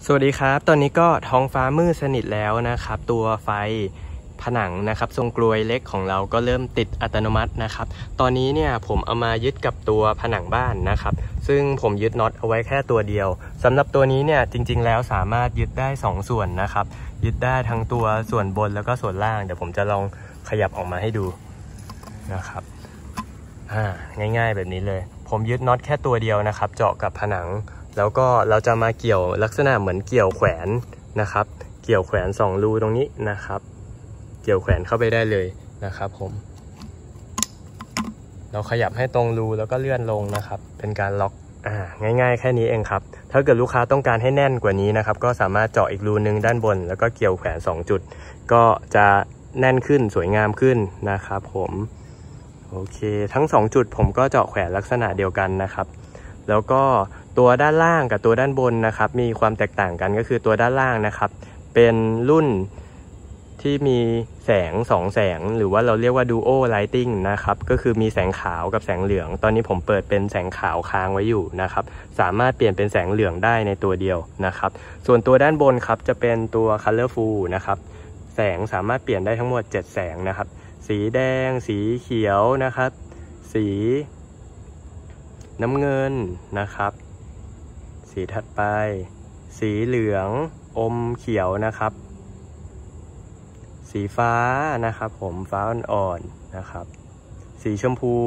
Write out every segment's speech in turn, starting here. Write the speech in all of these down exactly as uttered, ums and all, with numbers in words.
สวัสดีครับตอนนี้ก็ท้องฟ้ามืดสนิทแล้วนะครับตัวไฟผนังนะครับทรงกลวยเล็กของเราก็เริ่มติดอัตโนมัตินะครับตอนนี้เนี่ยผมเอามายึดกับตัวผนังบ้านนะครับซึ่งผมยึดน็อตเอาไว้แค่ตัวเดียวสำหรับตัวนี้เนี่ยจริงๆแล้วสามารถยึดได้สองส่วนนะครับยึดได้ทั้งตัวส่วนบนแล้วก็ส่วนล่างเดี๋ยวผมจะลองขยับออกมาให้ดูนะครับอ่าง่ายๆแบบนี้เลยผมยึดน็อตแค่ตัวเดียวนะครับเจาะกับผนังแล้วก็เราจะมาเกี่ยวลักษณะเหมือนเกี่ยวแขวนนะครับเกี่ยวแขวนสองรูตรงนี้นะครับเกี่ยวแขวนเข้าไปได้เลยนะครับผมเราขยับให้ตรงรูแล้วก็เลื่อนลงนะครับเป็นการล็อกอ่าง่ายๆแค่นี้เองครับถ้าเกิดลูกค้าต้องการให้แน่นกว่านี้นะครับก็สามารถเจาะอีกรูนึงด้านบนแล้วก็เกี่ยวแขวนสองจุดก็จะแน่นขึ้นสวยงามขึ้นนะครับผมโอเคทั้งสองจุดผมก็เจาะแขวนลักษณะเดียวกันนะครับแล้วก็ตัวด้านล่างกับตัวด้านบนนะครับมีความแตกต่างกันก็คือตัวด้านล่างนะครับเป็นรุ่นที่มีแสงสองแสงหรือว่าเราเรียกว่า Duo Lighting นะครับก็คือมีแสงขาวกับแสงเหลืองตอนนี้ผมเปิดเป็นแสงขาวค้างไว้อยู่นะครับสามารถเปลี่ยนเป็นแสงเหลืองได้ในตัวเดียวนะครับส่วนตัวด้านบนครับจะเป็นตัว Colorful นะครับแสงสามารถเปลี่ยนได้ทั้งหมดเจ็ดแสงนะครับสีแดงสีเขียวนะครับสีน้ำเงินนะครับสีถัดไปสีเหลืองอมเขียวนะครับสีฟ้านะครับผมฟ้าอ่อนๆนะครับสีชมพู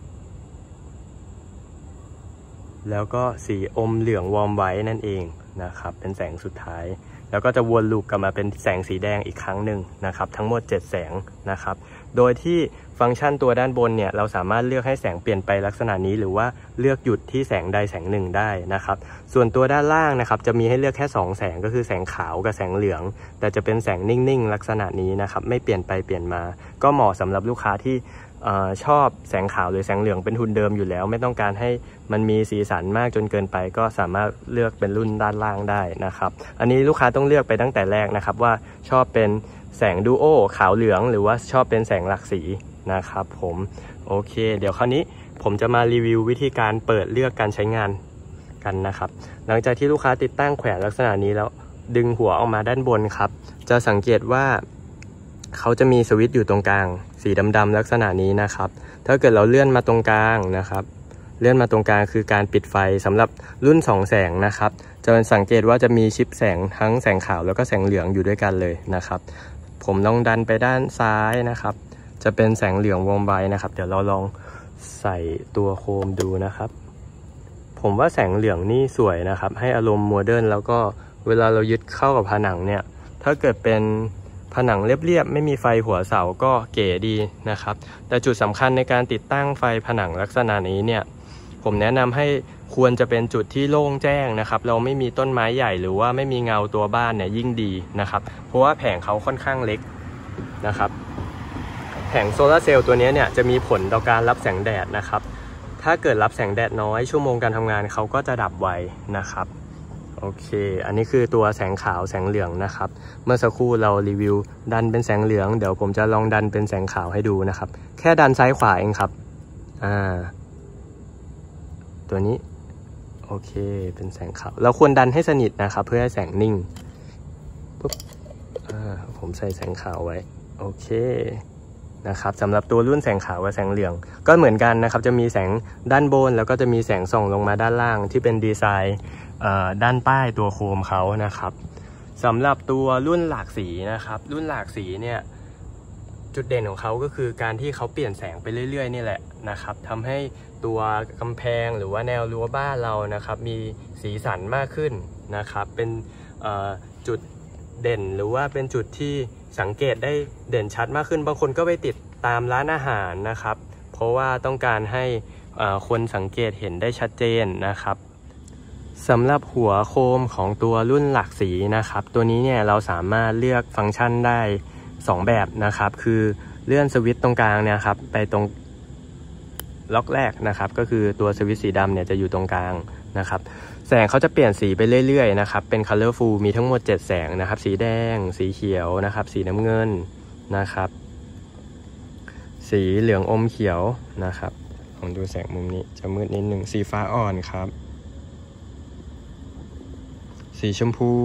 แล้วก็สีอมเหลืองวอร์มไว้นั่นเองนะครับเป็นแสงสุดท้ายแล้วก็จะวนลูปกลับมาเป็นแสงสีแดงอีกครั้งหนึ่งนะครับทั้งหมดเจ็ดแสงนะครับโดยที่ฟังก์ชันตัวด้านบนเนี่ยเราสามารถเลือกให้แสงเปลี่ยนไปลักษณะนี้หรือว่าเลือกหยุดที่แสงใดแสงหนึ่งได้นะครับส่วนตัวด้านล่างนะครับจะมีให้เลือกแค่สองแสงก็คือแสงขาวกับแสงเหลืองแต่จะเป็นแสงนิ่งๆลักษณะนี้นะครับไม่เปลี่ยนไปเปลี่ยนมาก็เหมาะสำหรับลูกค้าที่ชอบแสงขาวหรือแสงเหลืองเป็นทุนเดิมอยู่แล้วไม่ต้องการให้มันมีสีสันมากจนเกินไปก็สามารถเลือกเป็นรุ่นด้านล่างได้นะครับอันนี้ลูกค้าต้องเลือกไปตั้งแต่แรกนะครับว่าชอบเป็นแสงดูโอขาวเหลืองหรือว่าชอบเป็นแสงหลากสีนะครับผมโอเคเดี๋ยวคราวนี้ผมจะมารีวิววิธีการเปิดเลือกการใช้งานกันนะครับหลังจากที่ลูกค้าติดตั้งแขวนลักษณะนี้แล้วดึงหัวออกมาด้านบนครับจะสังเกตว่าเขาจะมีสวิตช์อยู่ตรงกลางสีดำๆลักษณะนี้นะครับถ้าเกิดเราเลื่อนมาตรงกลางนะครับเลื่อนมาตรงกลางคือการปิดไฟสำหรับรุ่นสองแสงนะครับจะสังเกตว่าจะมีชิปแสงทั้งแสงขาวแล้วก็แสงเหลืองอยู่ด้วยกันเลยนะครับผมลองดันไปด้านซ้ายนะครับจะเป็นแสงเหลืองวงไว้นะครับเดี๋ยวเราลองใส่ตัวโคมดูนะครับผมว่าแสงเหลืองนี่สวยนะครับให้อารมณ์โมเดิร์นแล้วก็เวลาเรายึดเข้ากับผนังเนี่ยถ้าเกิดเป็นผนังเรียบๆไม่มีไฟหัวเสาก็เก๋ดีนะครับแต่จุดสำคัญในการติดตั้งไฟผนังลักษณะนี้เนี่ยผมแนะนำให้ควรจะเป็นจุดที่โล่งแจ้งนะครับเราไม่มีต้นไม้ใหญ่หรือว่าไม่มีเงาตัวบ้านเนี่ยยิ่งดีนะครับเพราะว่าแผงเขาค่อนข้างเล็กนะครับแผงโซลาร์เซลล์ตัวนี้เนี่ยจะมีผลต่อการรับแสงแดดนะครับถ้าเกิดรับแสงแดดน้อยชั่วโมงการทำงานเขาก็จะดับไวนะครับโอเคอันนี้คือตัวแสงขาวแสงเหลืองนะครับเมื่อสักครู่เรารีวิวดันเป็นแสงเหลืองเดี๋ยวผมจะลองดันเป็นแสงขาวให้ดูนะครับแค่ดันซ้ายขวาเองครับอ่าตัวนี้โอเคเป็นแสงขาวเราควรดันให้สนิทนะครับเพื่อให้แสงนิ่งปุ๊บอ่าผมใส่แสงขาวไว้โอเคนะครับสำหรับตัวรุ่นแสงขาวกับแสงเหลืองก็เหมือนกันนะครับจะมีแสงด้านบนแล้วก็จะมีแสงส่องลงมาด้านล่างที่เป็นดีไซน์ด้านใต้ตัวโคมเขานะครับสำหรับตัวรุ่นหลากสีนะครับรุ่นหลากสีเนี่ยจุดเด่นของเขาก็คือการที่เขาเปลี่ยนแสงไปเรื่อยๆนี่แหละนะครับทำให้ตัวกำแพงหรือว่าแนวรั้วบ้านเรานะครับมีสีสันมากขึ้นนะครับเป็นจุดเด่นหรือว่าเป็นจุดที่สังเกตได้เด่นชัดมากขึ้นบางคนก็ไปติดตามร้านอาหารนะครับเพราะว่าต้องการให้คนสังเกตเห็นได้ชัดเจนนะครับสำหรับหัวโคมของตัวรุ่นหลากสีนะครับตัวนี้เนี่ยเราสามารถเลือกฟังก์ชันได้สองแบบนะครับคือเลื่อนสวิตช์ตรงกลางเนี่ยครับไปตรงล็อกแรกนะครับก็คือตัวสวิตช์สีดำเนี่ยจะอยู่ตรงกลางนะครับแสงเขาจะเปลี่ยนสีไปเรื่อยๆนะครับเป็น Colorful มีทั้งหมดเจ็ดแสงนะครับสีแดงสีเขียวนะครับสีน้ำเงินนะครับสีเหลืองอมเขียวนะครับผมดูแสงมุมนี้จะมืดนิดหนึ่งสีฟ้าอ่อนครับสสีชมพู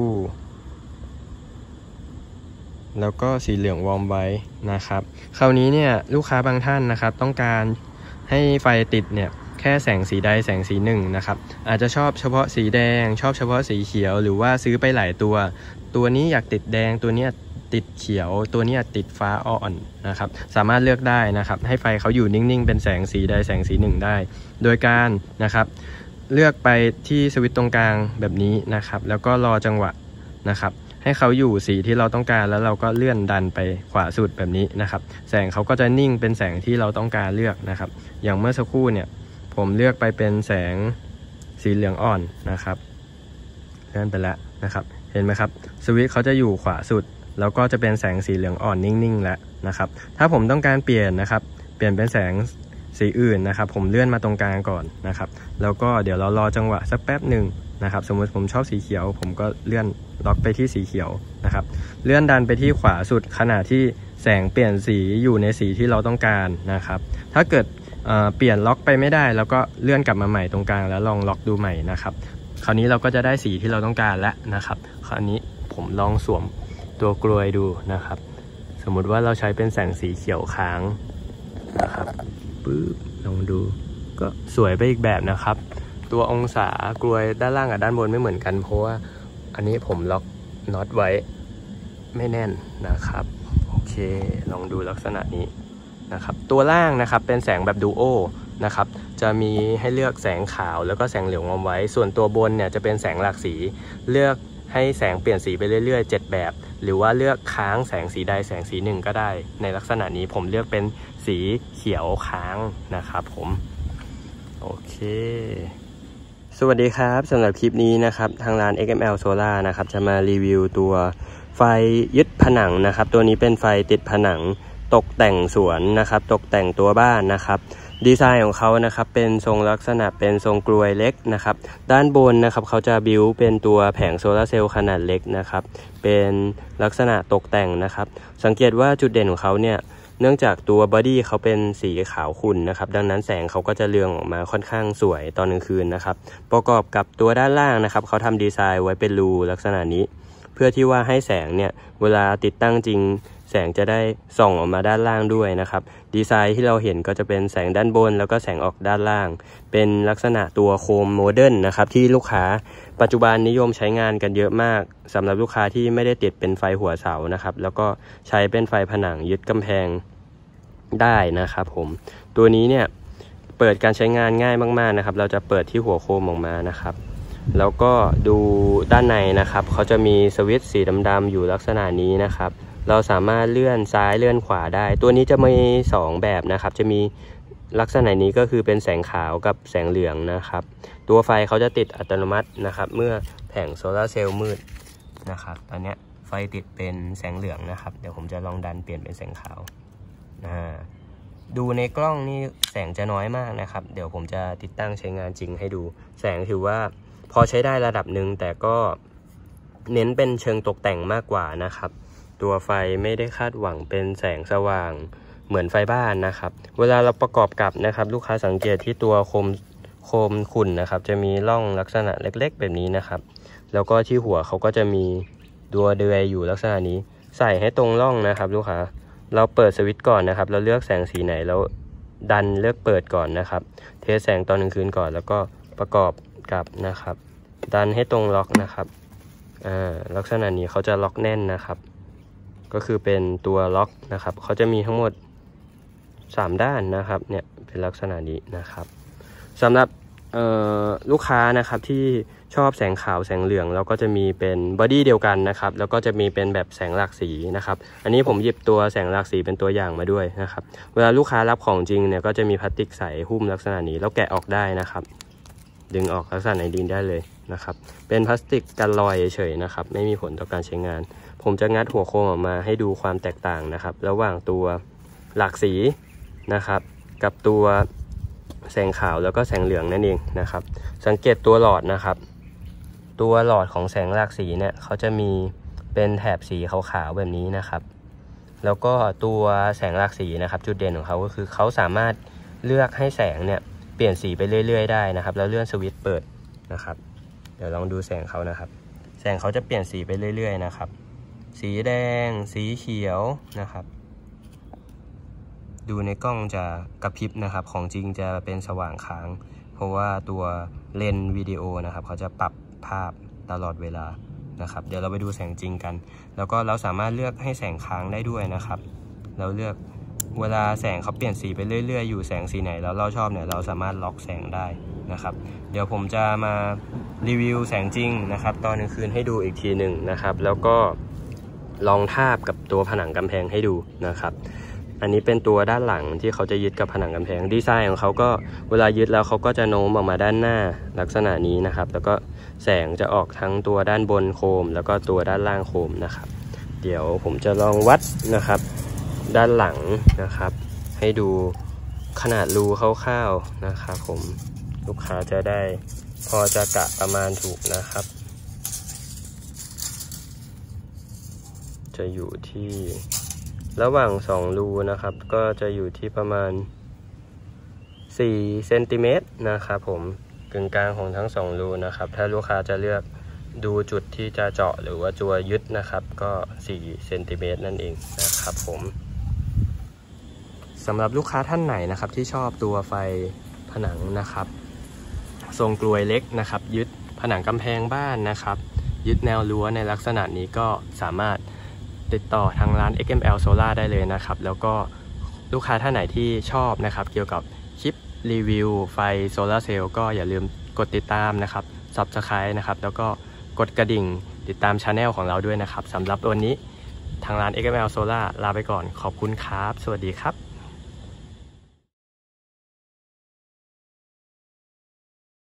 แล้วก็สีเหลืองวอร์มไว้นะครับคราวนี้เนี่ยลูกค้าบางท่านนะครับต้องการให้ไฟติดเนี่ยแค่แสงสีใดแสงสีหนึ่งนะครับอาจจะชอบเฉพาะสีแดงชอบเฉพาะสีเขียวหรือว่าซื้อไปหลายตัวตัวนี้อยากติดแดงตัวนี้ติดเขียวตัวนี้ติดฟ้าอ่อนนะครับสามารถเลือกได้นะครับให้ไฟเขาอยู่นิ่งๆเป็นแสงสีใดแสงสีหนึ่งได้โดยการนะครับเลือกไปที่สวิตช์ตรงกลางแบบนี้นะครับแล้วก็รอจังหวะนะครับให้เขาอยู่สีที่เราต้องการแล้วเราก็เลื่อนดันไปขวาสุดแบบนี้นะครับแสงเขาก็จะนิ่งเป็นแสงที่เราต้องการเลือกนะครับอย่างเมื่อสักครู่เนี่ยผมเลือกไปเป็นแสงสีเหลืองอ่อนนะครับเลื่อนไปแล้วนะครับเห็นไหมครับสวิตช์เขาจะอยู่ขวาสุดแล้วก็จะเป็นแสงสีเหลืองอ่อนนิ่งๆแล้วนะครับถ้าผมต้องการเปลี่ยนนะครับเปลี่ยนเป็นแสงสีอื่นนะครับผมเลื่อนมาตรงกลางก่อนนะครับแล้วก็เดี๋ยวเรารอจังหวะสักแป๊บหนึ่งนะครับสมมติผมชอบสีเขียวผมก็เลื่อนล็อกไปที่สีเขียวนะครับเลื่อนดันไปที่ขวาสุดขณะที่แสงเปลี่ยนสีอยู่ในสีที่เราต้องการนะครับถ้าเกิดเอ่อเปลี่ยนล็อกไปไม่ได้แล้วก็เลื่อนกลับมาใหม่ตรงกลางแล้วลองล็อกดูใหม่นะครับคราวนี้เราก็จะได้สีที่เราต้องการแล้วนะครับคราวนี้ผมลองสวมตัวกลวยดูนะครับสมมุติว่าเราใช้เป็นแสงสีเขียวค้างนะครับปึ๊บลองดูก็สวยไปอีกแบบนะครับตัวองศากลวยด้านล่างกับด้านบนไม่เหมือนกันเพราะว่าอันนี้ผมล็อกน็อตไว้ไม่แน่นนะครับโอเคลองดูลักษณะนี้นะครับตัวล่างนะครับเป็นแสงแบบดูโอนะครับจะมีให้เลือกแสงขาวแล้วก็แสงเหลืองเอาไว้ส่วนตัวบนเนี่ยจะเป็นแสงหลากสีเลือกให้แสงเปลี่ยนสีไปเรื่อยๆเจ็ดแบบหรือว่าเลือกค้างแสงสีใดแสงสีหนึ่งก็ได้ในลักษณะนี้ผมเลือกเป็นสีเขียวค้างนะครับผมโอเคสวัสดีครับสำหรับคลิปนี้นะครับทางร้าน เอ็กซ์ เอ็ม แอล Solar นะครับจะมารีวิวตัวไฟยึดผนังนะครับตัวนี้เป็นไฟติดผนังตกแต่งสวนนะครับตกแต่งตัวบ้านนะครับดีไซน์ของเขานะครับเป็นทรงลักษณะเป็นทรงกลวยเล็กนะครับด้านบนนะครับเขาจะบิวเป็นตัวแผงโซลาร์เซลล์ขนาดเล็กนะครับเป็นลักษณะตกแต่งนะครับสังเกตว่าจุดเด่นของเขาเนี่ยเนื่องจากตัวบอดี้เขาเป็นสีขาวขุ่นนะครับดังนั้นแสงเขาก็จะเรืองออกมาค่อนข้างสวยตอนกลางคืนนะครับประกอบกับตัวด้านล่างนะครับเขาทำดีไซน์ไว้เป็นรูลักษณะนี้เพื่อที่ว่าให้แสงเนี่ยเวลาติดตั้งจริงแสงจะได้ส่องออกมาด้านล่างด้วยนะครับดีไซน์ที่เราเห็นก็จะเป็นแสงด้านบนแล้วก็แสงออกด้านล่างเป็นลักษณะตัวโคมโมเดิร์นนะครับที่ลูกค้าปัจจุบันนิยมใช้งานกันเยอะมากสำหรับลูกค้าที่ไม่ได้ติดเป็นไฟหัวเสานะครับแล้วก็ใช้เป็นไฟผนังยึดกำแพงได้นะครับผมตัวนี้เนี่ยเปิดการใช้งานง่ายมากๆนะครับเราจะเปิดที่หัวโคมออกมานะครับแล้วก็ดูด้านในนะครับเขาจะมีสวิตช์สีดำๆอยู่ลักษณะนี้นะครับเราสามารถเลื่อนซ้ายเลื่อนขวาได้ตัวนี้จะมีสองแบบนะครับจะมีลักษณะนี้ก็คือเป็นแสงขาวกับแสงเหลืองนะครับตัวไฟเขาจะติดอัตโนมัตินะครับเมื่อแผงโซลาร์เซลล์มืดนะครับตอนนี้ไฟติดเป็นแสงเหลืองนะครับเดี๋ยวผมจะลองดันเปลี่ยนเป็นแสงขาวดูในกล้องนี่แสงจะน้อยมากนะครับเดี๋ยวผมจะติดตั้งใช้งานจริงให้ดูแสงถือว่าพอใช้ได้ระดับหนึ่งแต่ก็เน้นเป็นเชิงตกแต่งมากกว่านะครับตัวไฟไม่ได้คาดหวังเป็นแสงสว่างเหมือนไฟบ้านนะครับเวลาเราประกอบกับนะครับลูกค้าสังเกตที่ตัวโคมโคมขุ่นนะครับจะมีร่องลักษณะเล็กๆแบบนี้นะครับแล้วก็ที่หัวเขาก็จะมีตัวเดือยอยู่ลักษณะนี้ใส่ให้ตรงร่องนะครับลูกค้าเราเปิดสวิตช์ก่อนนะครับเราเลือกแสงสีไหนแล้วดันเลือกเปิดก่อนนะครับเทสแสงตอนกลางคืนก่อนแล้วก็ประกอบกับนะครับดันให้ตรงล็อกนะครับอ่าลักษณะนี้เขาจะล็อกแน่นนะครับก็คือเป็นตัวล็อกนะครับเขาจะมีทั้งหมดสามด้านนะครับเนี่ยเป็นลักษณะนี้นะครับสำหรับลูกค้านะครับที่ชอบแสงขาวแสงเหลืองแล้วก็จะมีเป็นบอดี้เดียวกันนะครับแล้วก็จะมีเป็นแบบแสงหลากสีนะครับอันนี้ผมหยิบตัวแสงหลากสีเป็นตัวอย่างมาด้วยนะครับเวลาลูกค้ารับของจริงเนี่ยก็จะมีพลาสติกใสหุ้มลักษณะนี้แล้วแกะออกได้นะครับดึงออกลักษณะไหนดินได้เลยนะครับเป็นพลาสติกกันรอยเฉยๆนะครับไม่มีผลต่อการใช้งานผมจะงัดหัวโคมออกมาให้ดูความแตกต่างนะครับระหว่างตัวหลากสีนะครับกับตัวแสงขาวแล้วก็แสงเหลืองนั่นเองนะครับสังเกตตัวหลอดนะครับตัวหลอดของแสงหลากสีเนี่ยเขาจะมีเป็นแถบสีขาวๆแบบนี้นะครับแล้วก็ตัวแสงหลากสีนะครับจุดเด่นของเขาก็คือเขาสามารถเลือกให้แสงเนี่ยเปลี่ยนสีไปเรื่อยๆได้นะครับแล้วเลื่อนสวิตช์เปิดนะครับเดี๋ยวลองดูแสงเขานะครับแสแสงเขาจะเปลี่ยนสีไปเรื่อยๆนะครับสีแดงสีเขียวนะครับดูในกล้องจะกระพริบนะครับของจริงจะเป็นสว่างค้างเพราะว่าตัวเลนส์วิดีโอนะครับเขาจะปรับภาพตลอดเวลานะครับเดี๋ยวเราไปดูแสงจริงกันแล้วก็เราสามารถเลือกให้แสงค้างได้ด้วยนะครับเราเลือกเวลาแสงเขาเปลี่ยนสีไปเรื่อยๆอยู่แสงสีไหนแล้วเราชอบเนี่ยเราสามารถล็อกแสงได้นะครับเดี๋ยวผมจะมารีวิวแสงจริงนะครับตอนกลางคืนให้ดูอีกทีหนึ่งนะครับแล้วก็ลองทาบกับตัวผนังกำแพงให้ดูนะครับอันนี้เป็นตัวด้านหลังที่เขาจะยึดกับผนังกำแพงดีไซน์ของเขาก็เวลายึดแล้วเขาก็จะโน้มออกมาด้านหน้าลักษณะนี้นะครับแล้วก็แสงจะออกทั้งตัวด้านบนโคมแล้วก็ตัวด้านล่างโคมนะครับเดี๋ยวผมจะลองวัดนะครับด้านหลังนะครับให้ดูขนาดรูคร่าวๆนะครับผมลูกค้าจะได้พอจะกะประมาณถูกนะครับจะอยู่ที่ระหว่างสองรูนะครับก็จะอยู่ที่ประมาณสี่เซนติเมตรนะครับผมกึ่งกลางของทั้งสองรูนะครับถ้าลูกค้าจะเลือกดูจุดที่จะเจาะหรือว่าจัวยึดนะครับก็สี่เซนติเมตรนั่นเองนะครับผมสำหรับลูกค้าท่านไหนนะครับที่ชอบตัวไฟผนังนะครับทรงกลวยเล็กนะครับยึดผนังกำแพงบ้านนะครับยึดแนวรั้วในลักษณะนี้ก็สามารถติดต่อทางร้าน เอ็กซ์ เอ็ม แอล Solar ได้เลยนะครับแล้วก็ลูกค้าท่านไหนที่ชอบนะครับเกี่ยวกับคลิปรีวิวไฟโซลาร์เซลล์ก็อย่าลืมกดติดตามนะครับ ซับสไครบ์ นะครับแล้วก็กดกระดิ่งติดตามช anel ของเราด้วยนะครับสำหรับวันนี้ทางร้าน เอ็กซ์ เอ็ม แอล Solar ลาไปก่อนขอบคุณครับสวัสดีครับ